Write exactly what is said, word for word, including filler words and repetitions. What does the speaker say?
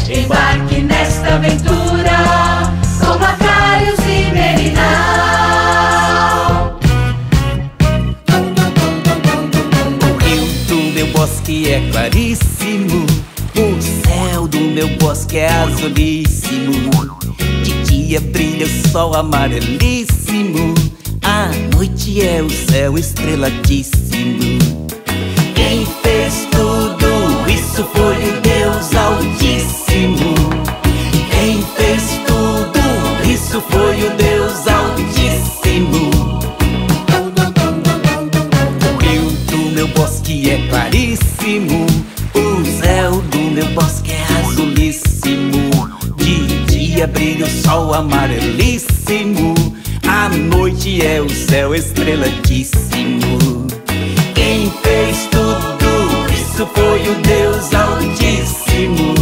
Embarque nesta aventura com Makarios e Merimnaw. O rio do meu bosque é claríssimo, o céu do meu bosque é azulíssimo. De dia brilha o sol amarelíssimo, à noite é o céu estreladíssimo. Quem fez tudo isso foi o Deus Altíssimo. Quem fez tudo isso foi o Deus Altíssimo. O rio do meu bosque é claríssimo, o céu do meu bosque é azulíssimo. De dia brilha o sol amarelíssimo, à noite é o céu estreladíssimo. Quem fez tudo isso foi o Deus Altíssimo.